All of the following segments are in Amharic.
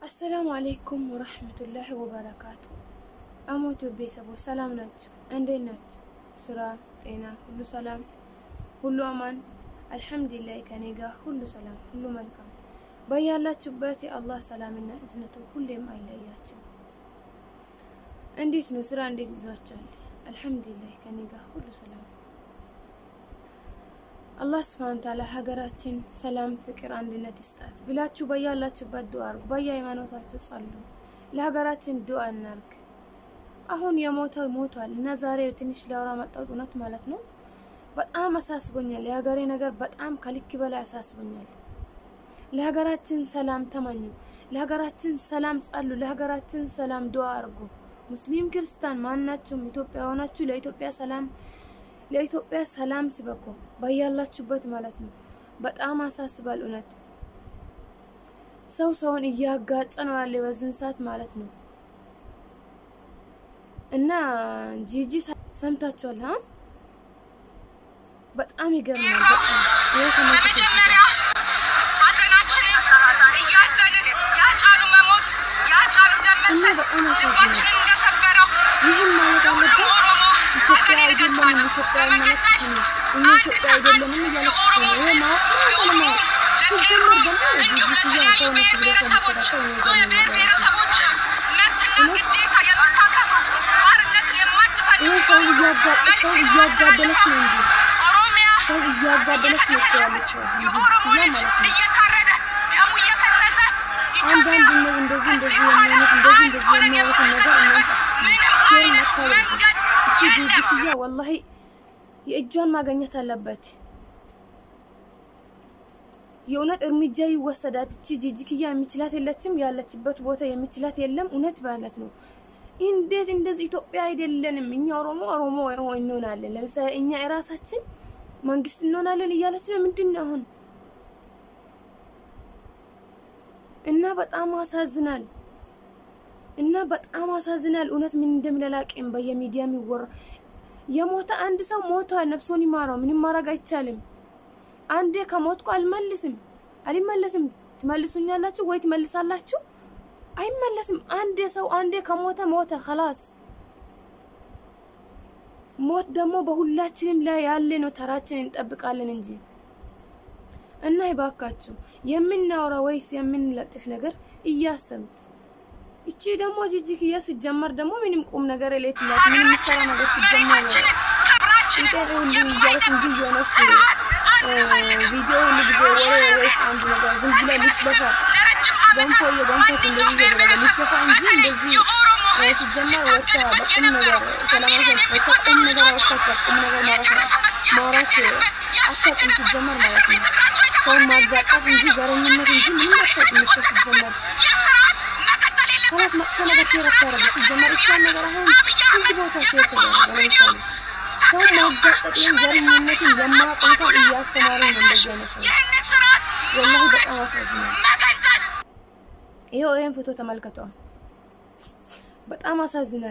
السلام عليكم ورحمة الله وبركاته. أموتو بيسبو سلام ناتو عندي ناتو سرا تينا كله سلام كله أمان الحمد لله كنيجا كله سلام كله ملكم بيا الله تباتي الله سلامنا إذنته كل ما إلياتو عندي سرا عندي زوجتي الحمد لله كنيجا كله سلام الله سبحانه وتعالى هجراتين سلام فكر عندنا تستات بلا تبيا الله تبات دعاء بيا إيمانوتاتو صلوا لهجراتين دعاء النرك أهون يموتوا يموتوا النزاري تنش لورا متقونات مالتنا بتأم أساس بنيا لهجري نجار بتأم كلك بلا أساس بنيا لهجراتين سلام تمنيو لهجراتين سلام صلوا لهجراتين سلام دعاء أرجو مسلم كريستيان ما ناتشوا إثيوبيا وناتشوا لإثيوبيا سلام لإثيوبيا سلام سبكو بيا الله تبات مالتنا بتأم أساس بالأونات سون إياه قات أنا اللي وزن سات مالتنا إننا جيجي سمتاتشول ها بتأم يقرنا بتأم يا كمان كتير إننا بتأم أساس يهم مالك على إثيوبيا يجيب من إثيوبيا الملك حنا إن إثيوبيا يجيب من الملك حنا هي ما أصلا ما سجل مرجع جيجي فيها سوون سبرة سمترا سوون يجيب إيه سوي يجاد دلش منجي سوي يجاد دلش مكتوب جيجي فيها ملك عندنا إندزين يمين النجار إنهم شيء مكتوب جيجي فيها والله يأجون ما جنيت اللبات يونت إرميجاي وسدات جيجي فيها مثلات اللتم يا لتبت بوتا يا مثلات يلم ونت بالتنو إندز إثيوبيا يدلنا من رومو هو إنه نالن لمسا إني إراساتين منجست إنه نالن يالتنا من دنا هون إننا بتأم أسازنال ونت من دم للاك إن بيا ميديا ميور يموت عند سو موتوا نفسوني مارو من مارا جاي تسلم عندي كموتكو الملسم تملسوني الله شو ويت ملس الله شو أي ملسم عندي كموتا خلاص موت دمو بهولاتشين لا يالين وتراتشين تطبق على ننجي إنه يباكاتشو يمنا ورا ويس يمن لطف نجر إياسم إيشي دمو جيجي كيا سجمر دمو من يمكم نجر ليت لا من مسألة نجر سجمر إنت اللي جالس نجيب يونس فيديو اللي بيجي ورا ويس عندنا نجر زنبلا لفلفة دمفو تندزي ولا لفلفة عندي ندزي سجمر وقتها بقوم نجر سلام عليكم وقتها قوم نجر وقتها مارك أكتر سجمر ماركني سو ما جات عندي زارني ما تنجي من أكتر من سجمر خلاص ما كفنا بشيء ركّر بس الجمر السام نجرهم سنتي بوتا شيء كذا ولا يسال سو ما جات زارني ما تنجي لما كان إياس تمارين من الجنة سوي والله بقى أساسنا أيوة فوتو تملكتوا بقى أساسنا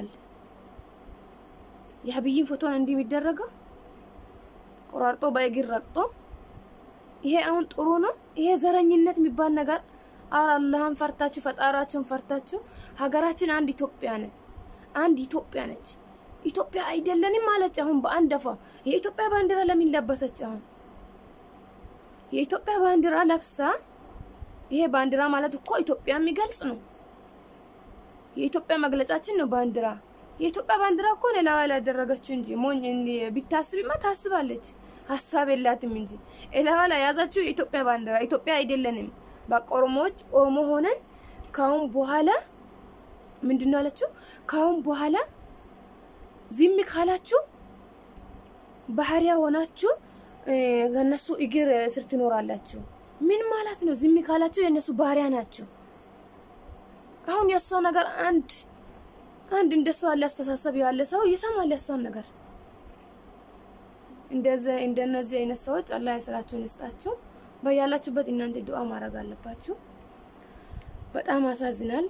يا حبيبي فوتو عندي بالدرجة قرارتو بايجي رقتو ይሄ አሁን ጥሩ ነው ይሄ ዘረኝነት የሚባል ነገር አላህን ፈርታችሁ ፈጣራችሁን ፈርታችሁ ሀገራችን አንድ ኢትዮጵያ ነች ኢትዮጵያ አይደለንም ማለት አሁን በአንደፋ የኢትዮጵያ ባንዲራ ለምን ለበሰች አሁን የኢትዮጵያ ባንዲራ ለብሳ ይሄ ባንዲራ ማለት እኮ ኢትዮጵያ የሚገልጽ ነው የኢትዮጵያ መግለጫችን ነው ባንዲራ የኢትዮጵያ ባንዲራ እኮ ለላ ያደረገችው እንጂ ሞኝ ቢታስብማ ታስባለች ሐሳብ የላትም እንጂ እላላ ያዛችሁ ኢትዮጵያ ባንዲራ ኢትዮጵያ አይደለንም በቆርሞች ኦሮሞ ሆነን ካሁን በኋላ ምንድነው አለችው ካሁን በኋላ ዝም ካላችሁ ባህሪያ ሆናችሁ ገነሱ እግር ስር ትኖራላችሁ ምን ማለት ነው ዝም ካላችሁ የነሱ ባህሪያ ናችሁ አሁን የሷ ነገር አንድ እንደሷ ያለ አስተሳሰብ ያለ ሰው ይሰማል ያሷን ነገር እንደነዚህ አይነት ሰዎች አላህ ያስራቸውን ይስጣቸው በያላችሁበት እናንተ ዱዓ ማድረግ አለባችሁ በጣም አሳዝናል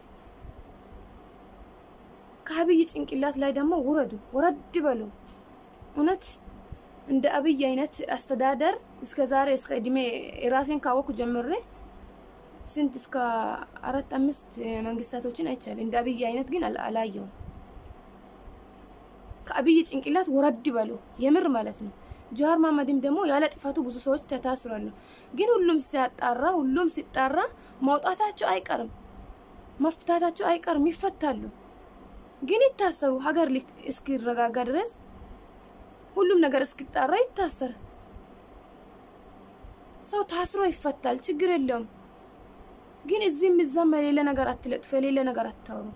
ከአብይ ጭንቅላት ላይ ደግሞ ወረድ በሉ እውነት እንደ አብይ አይነት አስተዳደር እስከ ዛሬ እስከ እድሜ ራሴን ካወኩ ጀምሬ ስንት እስከ 4-5 መንግስታቶችን አይቻል እንደ አብይ አይነት ግን አላየው ከአብይ ጭንቅላት ወረድ በሉ የምር ማለት ነው ጃዋር መሐመድም ደግሞ ያለ ጥፋቱ ብዙ ሰዎች ተታስሯል ግን ሁሉም ሲጣራ ማውጣታቸው አይቀርም መፍታታቸው አይቀርም ይፈታሉ ግን ይታሰሩ ሀገር እስኪረጋጋ ድረስ ሁሉም ነገር እስኪጣራ ይታሰር ሰው ታስሮ ይፈታል ችግር የለም ግን እዚህም እዛም ሌላ ነገር አትለጥፉ ሌላ ነገር አታውሩ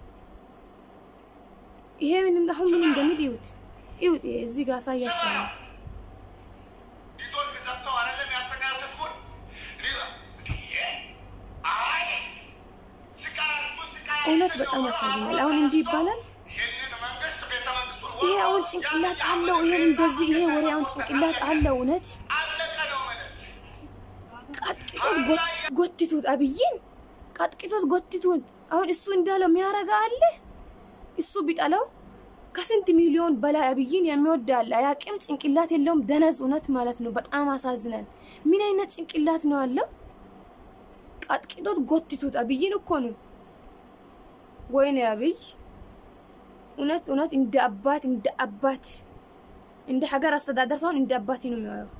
ይሄ ምንም አሁን ምን እንደሚል ይውት እዚህ ጋር ሳያችሁ ሊቶል ቢዘፍተው አይደለም ያስተካክልስኩን እውነት በጣም ያሳዝናል አሁን እንዲህ ይባላል ይሄ አሁን ጭንቅላት አለው ይሄ እንደዚህ ይሄ ወሬ አሁን ጭንቅላት አለው እውነት ቃጥቂቶት ጎትቱት አብይን ቃጥቂቶት ጎትቱት አሁን እሱ እንዳለው የሚያረጋ አለ እሱ ቢጣለው ከስንት ሚሊዮን በላይ አብይን የሚወድ አለ ያቂም ጭንቅላት የለውም ደነዝ እውነት ማለት ነው በጣም አሳዝናል ምን አይነት ጭንቅላት ነው አለው ቃጥቂቶት ጎትቱት አብይን እኮ ነው ወይኔ አብይ እውነት እንደ አባት እንደ ሀገር አስተዳደር ሰውን እንደ አባት ነው የሚያየው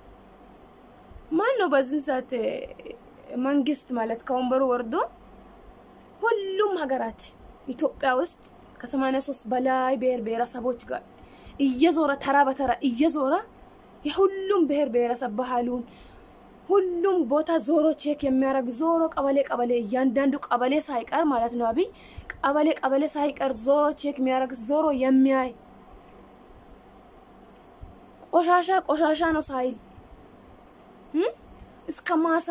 ማን ነው በዚህ ሰዓት መንግስት ማለት ከወንበሩ ወርዶ ሁሉም ሀገራት ኢትዮጵያ ውስጥ ከ83 በላይ ብሔረሰቦች ጋር እየዞረ ተራ በተራ እየዞረ የሁሉም ብሔረሰብ ባህሉን ሁሉም ቦታ ዞሮ ቼክ የሚያረግ ዞሮ ቀበሌ እያንዳንዱ ቀበሌ ሳይቀር ማለት ነው አብይ ቀበሌ ሳይቀር ዞሮ ቼክ የሚያረግ ዞሮ የሚያይ ቆሻሻ ነው ሳይል እስከ ማሳ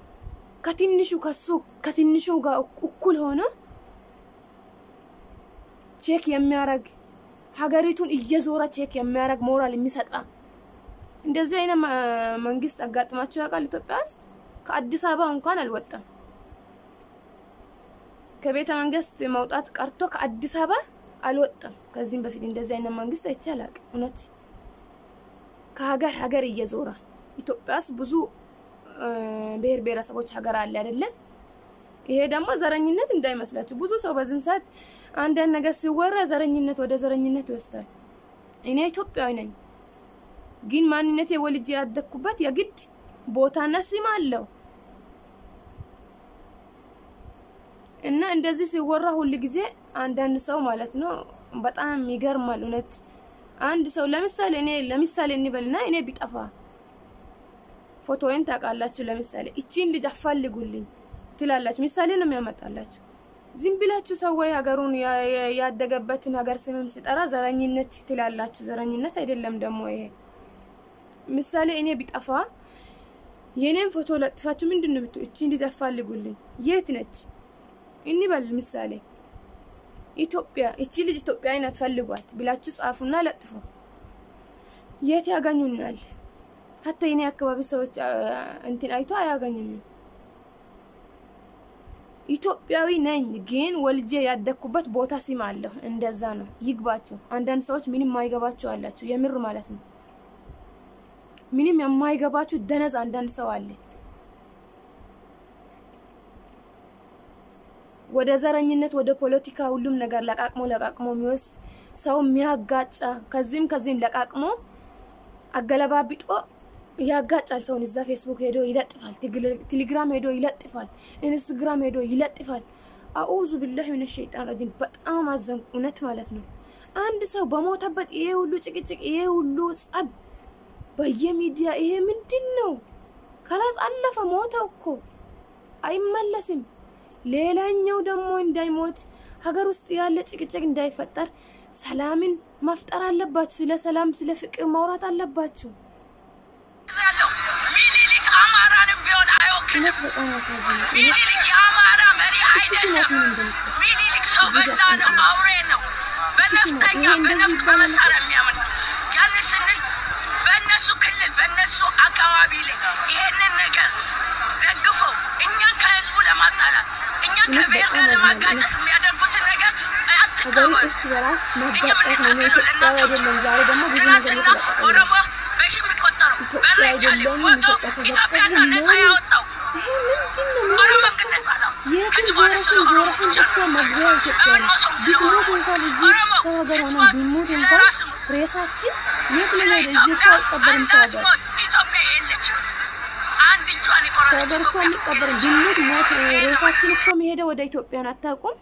ከትንሹ ጋር እኩል ሆነ ቼክ የሚያረግ ሀገሪቱን እየዞረ ቼክ የሚያረግ ሞራል የሚሰጣ እንደዚህ አይነት መንግስት አጋጥማቸው ያውቃል ኢትዮጵያ ውስጥ ከአዲስ አበባ እንኳን አልወጣም ከቤተ መንግስት መውጣት ቀርቶ ከአዲስ አበባ አልወጣም ከዚህም በፊት እንደዚህ አይነት መንግስት አይቻላል እውነት ከሀገር እየዞረ ኢትዮጵያስ ብዙ ብሔረሰቦች ሀገር አለ አይደለ ይሄ ደግሞ ዘረኝነት እንዳይመስላችሁ ብዙ ሰው በዚህ ሰዓት አንድ ነገር ሲወራ ዘረኝነት ወደ ዘረኝነት ይወስዳል እኔ ኢትዮጵያዊ ነኝ ግን ማንነቴ ወልጄ ያደኩበት የግድ ቦታና ስም አለው እና እንደዚህ ሲወራ ሁሉ ጊዜ አንዳንድ ሰው ማለት ነው በጣም ይገርማል እውነት አንድ ሰው ለምሳሌ እንበልና እኔ ቢጠፋ ፎቶዬን ታቃላችሁ ለምሳሌ እቺን ልጅ አፈልጉልኝ ትላላችሁ ምሳሌ ነው የሚያመጣላችሁ ዝም ብላችሁ ሰው ወይ ሀገሩን ያደገበትን ሀገር ስምም ሲጠራ ዘረኝነት ትላላችሁ ዘረኝነት አይደለም ደግሞ ይሄ ምሳሌ እኔ ቢጠፋ የኔን ፎቶ ለጥፋችሁ ምንድነው ብትሉ እቺን ልጅ አፈልጉልኝ የት ነች እንበል ምሳሌ ኢትዮጵያ እቺ ልጅ ኢትዮጵያ አይነት ፈልጓት ብላችሁ ጻፉና ለጥፉ የት ያገኙናል hatta የኔ አካባቢ ሰዎች እንትን አይቶ አያገኙኝም ኢትዮጵያዊ ነኝ ግን ወልጄ ያደኩበት ቦታ ሲም አለ እንደዛ ነው ይግባችሁ አንዳንድ ሰዎች ምንም ማይገባቸው አላችሁ የምር ማለት ነው ምንም የማይገባችሁ ደነዝ አንዳንድ ሰው አለ ወደ ዘረኝነት ወደ ፖለቲካ ሁሉም ነገር ለቃቅሞ የሚወስ ሰው የሚያጋጫ ከዚህም ለቃቅሞ አገለባብጦ ያጋጫል ሰውን እዛ ፌስቡክ ሄዶ ይለጥፋል ቴሌግራም ሄዶ ይለጥፋል ኢንስታግራም ሄዶ ይለጥፋል አኡዙ ቢላሂ ሚነ ሸይጣን ረጂም በጣም አዘንኩነት ማለት ነው አንድ ሰው በሞተበት ይሄ ሁሉ ጭቅጭቅ ይሄ ሁሉ ጻብ በየሚዲያ ይሄ ምንድነው ከላስ አለፈ ሞተው እኮ አይመለስም ሌላኛው ደግሞ እንዳይሞት ሀገር ውስጥ ያለ ጭቅጭቅ እንዳይፈጠር ሰላምን መፍጠር አለባችሁ ስለ ሰላም ስለ ፍቅር ማውራት አለባችሁ ሚሊሊክ አማራንም ቢሆን አይወክልም ሚሊሊክ የአማራ መሪ አይደለም ሚሊሊክ ሰው በላ ነው አውሬ ነው በነፍጠኛ በነፍጥ በመሳሪያ የሚያምን ያን ስንል በእነሱ ክልል በእነሱ አካባቢ ላይ ይሄንን ነገር ደግፈው እኛን ከህዝቡ ለማጣላት እኛን ከብሔር ጋር ለማጋጨት የሚያደርጉትን ነገር አትቀበሉ በራስ መጋጨት ነው ኢትዮጵያ አይደለም ዛሬ ደግሞ ብዙ ነገር ኦሮሞ በሺ የሚቆጠሩ በሬቻ ሊወጡ ኢትዮጵያ ነው ነፃ ያወጣው ኦሮሞ ግን ነፃ ከመጣች በኋላ ስለ ኦሮሞ ብቻ ነው የምትጨነቀው። ሰው ስለ ኦሮሞ ስለ ራስ ሬሳችን የት ነው ኢትዮጵያ እንዳትሞት ኢትዮጵያ የለችም። አንድ እጇን የቆረጠች ኢትዮጵያ የሚቀበረን ቢሞት ሞት ሬሳችን እኮ የሚሄደው ወደ ኢትዮጵያን አታውቁም?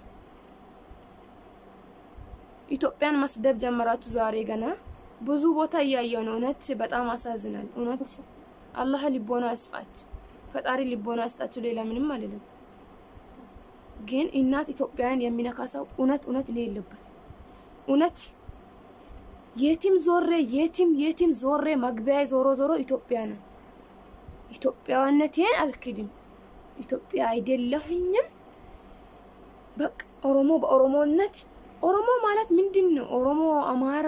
ኢትዮጵያን መስደብ ጀመራችሁ ዛሬ ገና ብዙ ቦታ እያየው ነው። እውነት በጣም አሳዝናል። እውነት አላህ ልቦና ያስጣችሁ፣ ፈጣሪ ልቦና ያስጣችሁ። ሌላ ምንም አይደለም። ግን እናት ኢትዮጵያን የሚነካሳው እውነት እኔ የለበት እውነት የቲም ዞሬ መግቢያ ዞሮ ኢትዮጵያ ነው። ኢትዮጵያነቴን አልክድም። ኢትዮጵያ አይደለሁኝም። በቃ ኦሮሞ በኦሮሞነት ኦሮሞ ማለት ምንድነው? ኦሮሞ አማራ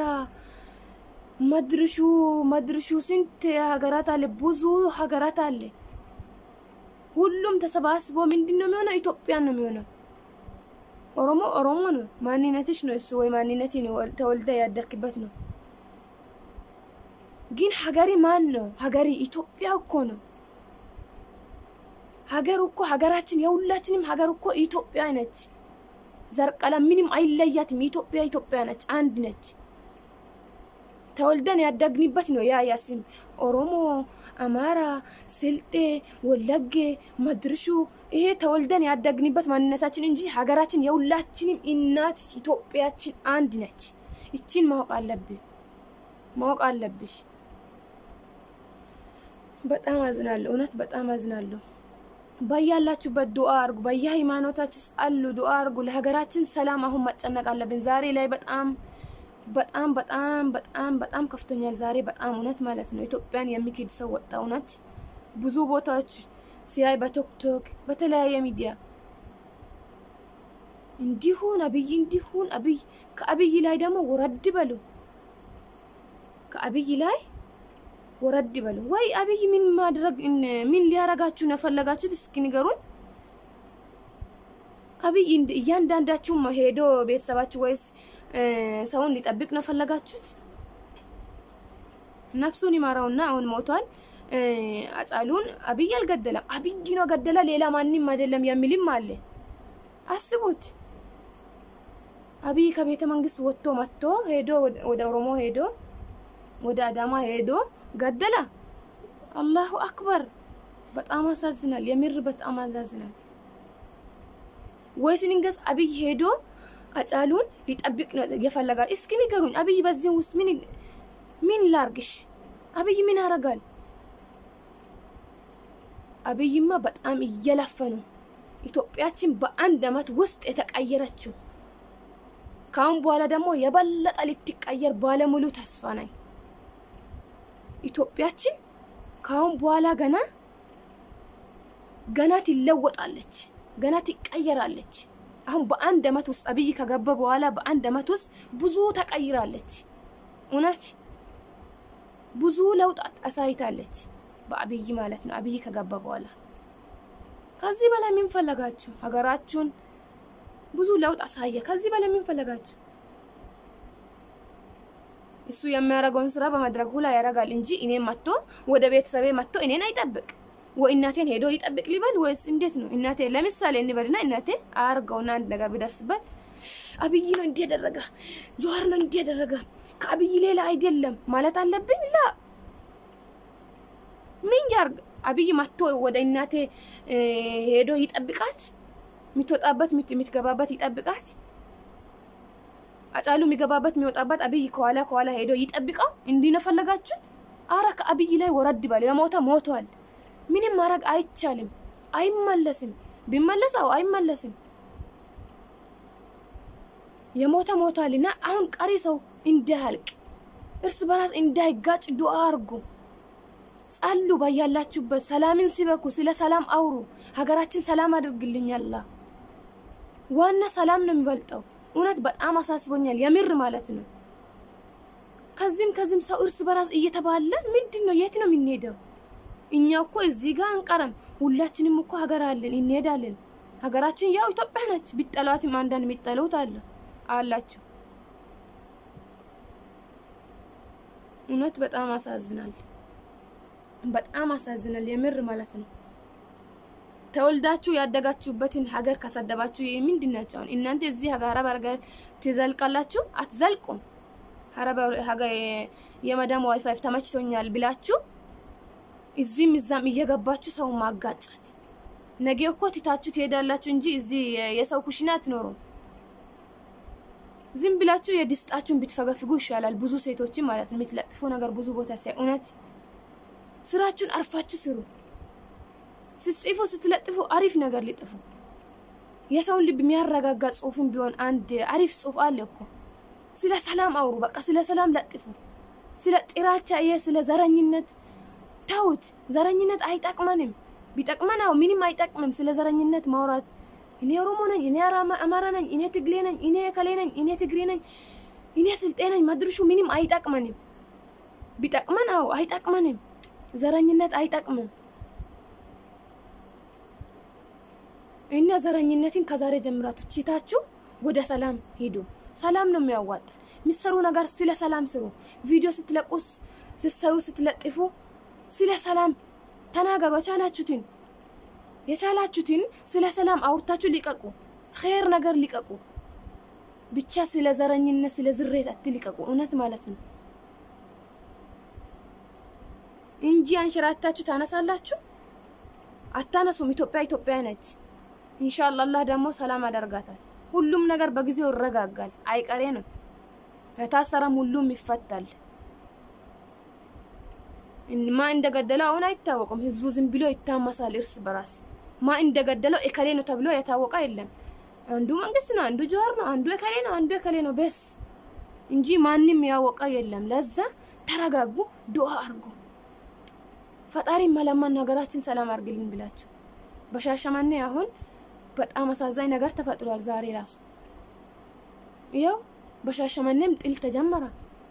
መድርሹ ስንት ሀገራት አለ፣ ብዙ ሀገራት አለ። ሁሉም ተሰባስቦ ምንድነው የሚሆነው? ኢትዮጵያ ነው የሚሆነው። ኦሮሞ ነው ማንነትሽ ነው እሱ ወይ ማንነቴ ነው ተወልደ ያደክበት ነው። ግን ሀገሪ ማን ነው? ሀገሪ ኢትዮጵያ እኮ ነው። ሀገር እኮ ሀገራችን የሁላችንም ሀገር እኮ ኢትዮጵያ ነች። ዘርቀላ ምንም አይለያትም። ኢትዮጵያ ነች፣ አንድ ነች። ተወልደን ያደግንበት ነው። ያስም ኦሮሞ፣ አማራ፣ ስልጤ፣ ወለጌ፣ መድርሹ ይሄ ተወልደን ያደግንበት ማንነታችን እንጂ ሀገራችን የሁላችንም እናት ኢትዮጵያችን አንድ ነች። እቺን ማወቅ አለብሽ። በጣም አዝናለሁ። እውነት በጣም አዝናለሁ። በያላችሁበት ዱአ አርጉ። በየሃይማኖታችሁ ጸሉ፣ ዱአ አርጉ። ለሀገራችን ሰላም አሁን መጨነቅ አለብን። ዛሬ ላይ በጣም ከፍቶኛል። ዛሬ በጣም እውነት ማለት ነው። ኢትዮጵያን የሚክድ ሰው ወጣ። እውነት ብዙ ቦታዎች ሲያይ በቲክቶክ በተለያየ ሚዲያ እንዲሁን አብይ ከአብይ ላይ ደግሞ ወረድ በሉ። ከአብይ ላይ ወረድ በሉ። ወይ አብይ ምን ሊያረጋችሁ ነው ፈለጋችሁት? እስኪ ንገሩኝ። አብይ እያንዳንዳችሁ ሄዶ ቤተሰባችሁ ወይስ ሰውን ሊጠብቅ ነው ፈለጋችሁት? ነፍሱን ይማራውና አሁን ሞቷል። አጫሉን አብይ አልገደለም። አብይ ነው ገደለ፣ ሌላ ማንንም አይደለም የሚልም አለ። አስቡት። አብይ ከቤተ መንግስት ወጥቶ መጥቶ ሄዶ ወደ ኦሮሞ ሄዶ ወደ አዳማ ሄዶ ገደለ። አላሁ አክበር። በጣም አሳዝናል። የምር በጣም አሳዝናል። ወይስ ንገስ አብይ ሄዶ አጫሉን ሊጠብቅ ነው የፈለጋ? እስኪ ንገሩኝ። አብይ በዚህ ውስጥ ምን ላርግሽ? አብይ ምን ያረጋል? አብይማ በጣም እየለፈ ነው። ኢትዮጵያችን በአንድ አመት ውስጥ የተቀየረችው። ካሁን በኋላ ደግሞ የበለጠ ልትቀየር ባለሙሉ ተስፋ ነኝ። ኢትዮጵያችን ካሁን በኋላ ገና ትለወጣለች፣ ገና ትቀየራለች። አሁን በአንድ አመት ውስጥ አብይ ከገባ በኋላ በአንድ አመት ውስጥ ብዙ ተቀይራለች። እውነት ብዙ ለውጥ አሳይታለች በአብይ ማለት ነው። አብይ ከገባ በኋላ ከዚህ በላይ ምን ፈለጋችሁ? ሀገራችሁን ብዙ ለውጥ አሳየ። ከዚህ በላይ ምን ፈለጋችሁ? እሱ የሚያረጋውን ስራ በመድረኩ ላይ ያረጋል እንጂ እኔን መጥቶ ወደ ቤተሰቤ መጥቶ እኔን አይጠብቅ። ወይ እናቴን ሄዶ ይጠብቅ ሊበል ወይስ እንዴት ነው? እናቴ ለምሳሌ እንበልና እናቴ አርገውና አንድ ነገር ቢደርስበት አብይ ነው እንዲህ ያደረገ፣ ጆሃር ነው እንዲህ ያደረገ፣ ከአብይ ሌላ አይደለም ማለት አለብኝ? ላ ምን ያርግ? አብይ መጥቶ ወደ እናቴ ሄዶ ይጠብቃት፣ ምትወጣበት ምትገባበት ይጠብቃት። አጫሉ የሚገባበት የሚወጣበት አብይ ከኋላ ሄዶ ይጠብቀው። እንዲህ ነው ፈለጋችሁት? አረ ከአብይ ላይ ወረድ በል። የሞተ ሞቷል። ምንም ማድረግ አይቻልም። አይመለስም። ቢመለሰው አይመለስም። የሞተ ሞቷልና አሁን ቀሪ ሰው እንዳያልቅ እርስ በራስ እንዳይጋጭ ዱአ አርጉ፣ ጸሉ። ባያላችሁበት ሰላምን ሲበኩ ስለ ሰላም አውሩ። ሀገራችን ሰላም አድርግልኝ አላህ። ዋና ሰላም ነው የሚበልጠው። እውነት በጣም አሳስቦኛል የምር ማለት ነው። ከዚህም ሰው እርስ በራስ እየተባለ ምንድነው? የት ነው የምንሄደው? እኛ እኮ እዚህ ጋር አንቀረም። ሁላችንም እኮ ሀገር አለን፣ እንሄዳለን። ሀገራችን ያው ኢትዮጵያ ነች። ቢጠላትም አንዳንድ የሚጠሉት አላችሁ። እውነት በጣም አሳዝናል። በጣም አሳዝናል የምር ማለት ነው። ተወልዳችሁ ያደጋችሁበትን ሀገር ከሰደባችሁ ምንድናችሁ? እናንተ እዚህ ሀገር በርገር ትዘልቃላችሁ? አትዘልቁም። ሀረባ ሀገር የመዳም ዋይፋይ ተመችቶኛል ብላችሁ እዚህም እዛም እየገባችሁ ሰው ማጋጨት። ነገ እኮ ትታችሁ ትሄዳላችሁ እንጂ እዚህ የሰው ኩሽና አትኖሩም። ዝም ብላችሁ የድስጣችሁን ብትፈገፍጉ ይሻላል። ብዙ ሴቶች ማለት ነው የምትለጥፉ ነገር ብዙ ቦታ ሳይ እውነት ስራችሁን አርፋችሁ ስሩ። ስትጽፉ ስትለጥፉ አሪፍ ነገር ልጥፉ። የሰውን ልብ የሚያረጋጋ ጽሁፍም ቢሆን አንድ አሪፍ ጽሁፍ አለ እኮ። ስለ ሰላም አውሩ። በቃ ስለ ሰላም ለጥፉ። ስለ ጥራቻ ስለ ዘረኝነት ታውት። ዘረኝነት አይጠቅመንም። ቢጠቅመናው ምንም አይጠቅምም። ስለ ዘረኝነት ማውራት እኔ ኦሮሞ ነኝ፣ እኔ አማራ ነኝ፣ እኔ ትግሬ ነኝ፣ እኔ ከሌ ነኝ፣ እኔ ትግሬ ነኝ፣ እኔ ስልጤ ነኝ መድርሹ ምንም አይጠቅመንም። ቢጠቅመናው አይጠቅመንም። ዘረኝነት አይጠቅምም። እና ዘረኝነትን ከዛሬ ጀምራችሁ ትታችሁ ወደ ሰላም ሄዱ። ሰላም ነው የሚያዋጣ። ምሰሩ ነገር ስለ ሰላም ስሩ። ቪዲዮ ስትለቁስ ስትሰሩ ስትለጥፉ ስለ ሰላም ተናገሩ። የቻላችሁትን ስለ ሰላም አውርታችሁ ሊቀቁ። ኸይር ነገር ሊቀቁ። ብቻ ስለ ዘረኝነት ስለ ዝሬት አትሊቀቁ። እውነት ማለት ነው እንጂ አንሽራታችሁ ታነሳላችሁ አታነሱም። ኢትዮጵያ ነች። ኢንሻአላህ አላህ ደግሞ ሰላም ያደርጋታል። ሁሉም ነገር በጊዜው ይረጋጋል። አይቀሬ ነው። የታሰረም ሁሉም ይፈታል። ማ እንደገደለው አሁን አይታወቅም። ህዝቡ ዝም ብሎ ይታመሳል እርስ በራስ። ማ እንደገደለው እከሌ ነው ተብሎ የታወቀ የለም። አንዱ መንግስት ነው፣ አንዱ ጆር ነው፣ አንዱ እከሌ ነው በስ እንጂ ማንንም ያወቀ የለም። ለዛ ተረጋጉ፣ ዱአ አርጉ። ፈጣሪ መለመን ነገራችን ሰላም አርግልን ብላችሁ። በሻሸመኔ አሁን በጣም አሳዛኝ ነገር ተፈጥሯል ዛሬ ራሱ። ይሄው በሻሸመኔም ጥል ተጀመረ።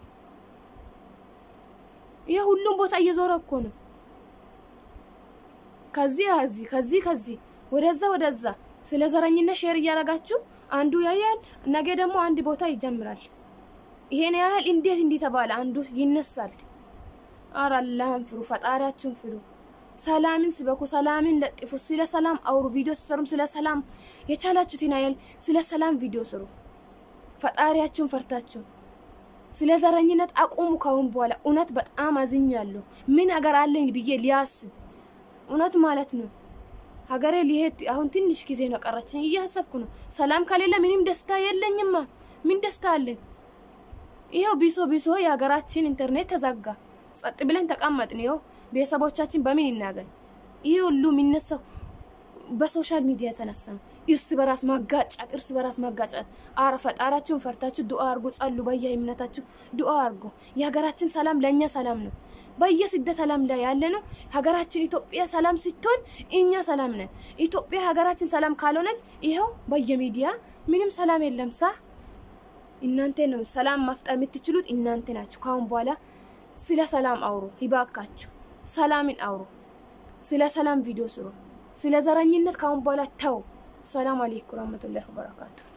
ሁሉም ቦታ እየዞረ እኮ ነው። ከዚህ ወደዛ ስለ ዘረኝነት ሼር እያረጋችሁ አንዱ ያያል፣ ነገ ደግሞ አንድ ቦታ ይጀምራል። ይሄን ያህል እንዴት ተባለ አንዱ ይነሳል። አረ አላህን ፍሩ፣ ፈጣሪያችሁን ፍሩ። ሰላምን ስበኩ፣ ሰላምን ለጥፉ። ስለ ሰላም አውሩ። ቪዲዮ ስሩም ስለ ሰላም የቻላችሁትን ያህል ስለ ሰላም ቪዲዮ ስሩ። ፈጣሪያችሁን ፈርታችሁ ስለ ዘረኝነት አቁሙ። ካሁን በኋላ እውነት በጣም አዝኛለሁ። ምን ሀገር አለኝ ብዬ ሊያስብ እውነት ማለት ነው። ሀገሬ ሊሄድ አሁን ትንሽ ጊዜ ነው ቀረችኝ እያሰብኩ ነው። ሰላም ከሌለ ምንም ደስታ የለኝማ። ምን ደስታ አለኝ? ይሄው ቢሶ የሀገራችን ኢንተርኔት ተዘጋ። ጸጥ ብለን ተቀመጥን። ይሄው ቤተሰቦቻችን በምን ይናገር? ይሄ ሁሉ የሚነሳው በሶሻል ሚዲያ ተነሳ። እርስ በራስ ማጋጨት። አረ ፈጣሪያችሁን ፈርታችሁ ዱአ አርጉ፣ ጸሉ። በየእምነታችሁ ዱአ አርጉ። የሀገራችን ሰላም ለኛ ሰላም ነው። በየስደት ዓለም ላይ ያለ ነው። ሀገራችን ኢትዮጵያ ሰላም ስትሆን እኛ ሰላም ነን። ኢትዮጵያ ሀገራችን ሰላም ካልሆነች ይሄው በየሚዲያ ምንም ሰላም የለም። እናንተ ነው ሰላም መፍጠር የምትችሉት እናንተ ናችሁ። ካሁን በኋላ ስለ ሰላም አውሩ ይባካችሁ። ሰላምን አውሩ። ስለ ሰላም ቪዲዮ ስሩ። ስለ ዘረኝነት ካሁን በኋላ ተው። ሰላም አለይኩም ወራህመቱላሂ ወበረካቱ።